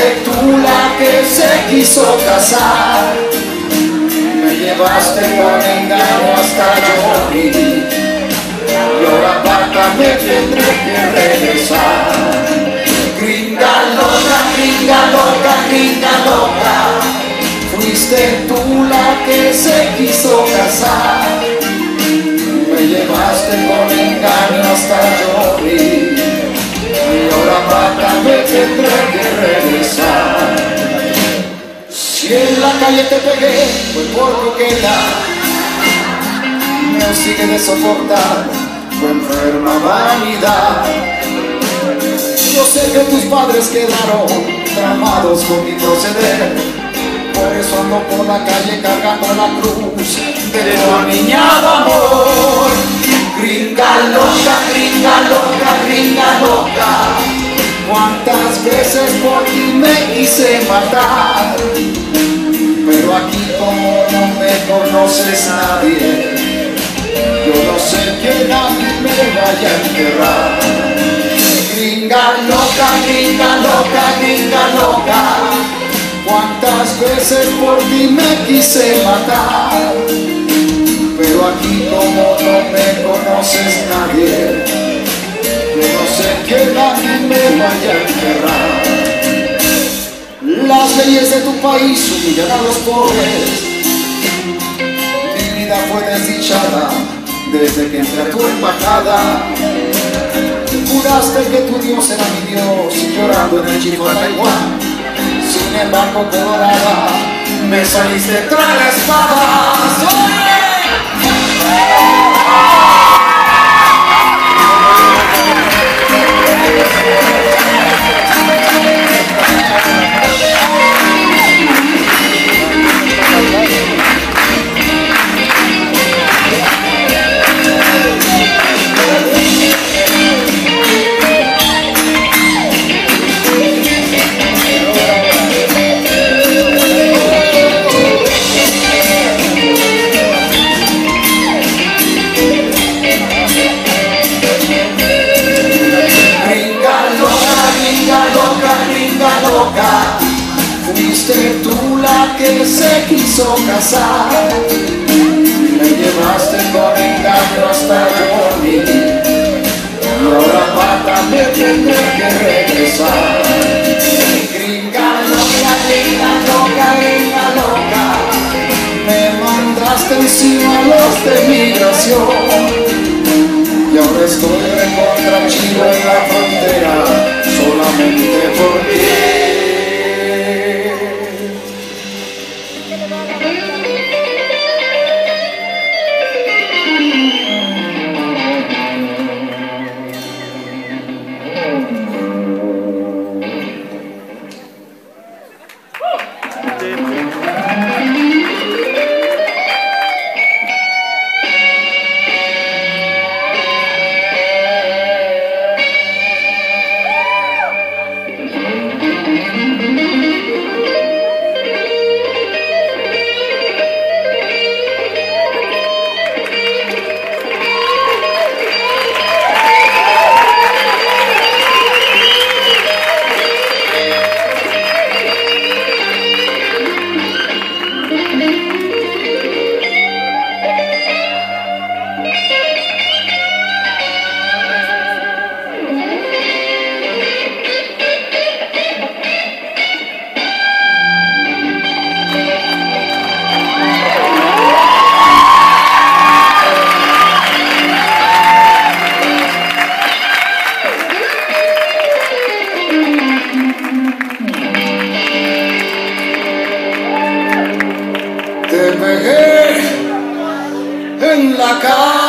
Fuiste tú la que se quiso casar, me llevaste con engaño hasta yo vivir, y ahora basta, me tendré que regresar. Gringa loca, gringa loca, gringa loca, fuiste tú la que se quiso casar, me llevaste con engaño hasta yo vivir, y ahora basta, me tendré que regresar. Si en la calle te pegué, fue por coqueta, me sigue de soportar tu enferma vanidad. Yo sé que tus padres quedaron tramados con mi proceder, por eso ando por la calle cargando la cruz de tu aniñado amor. Gringa loca, gringa loca, gringa loca, cuántas veces por ti me quise matar, pero aquí como no me conoces nadie, yo no sé quién a mí me vaya a enterrar. Gringa loca, gringa loca, gringa loca, cuántas veces por ti me quise matar, pero aquí como no me conoces nadie, yo no sé quién a mí me vaya a enterrar. Las leyes de tu país humillan a los pobres, mi vida fue desdichada desde que entré a tu embajada. Juraste que tu Dios era mi Dios, llorando en el chico de Taiwán. Sin embargo, colorada, me saliste tras la espada. Fuiste tú la que se quiso casar, me llevaste con engaño hasta yo vivir, y ahora pata me tendré que regresar. Gringa loca, gringa loca, gringa loca, me mandaste encima los de migración, y ahora estoy recontra chido en la frontera, solamente por ti. Te pegué en la cara.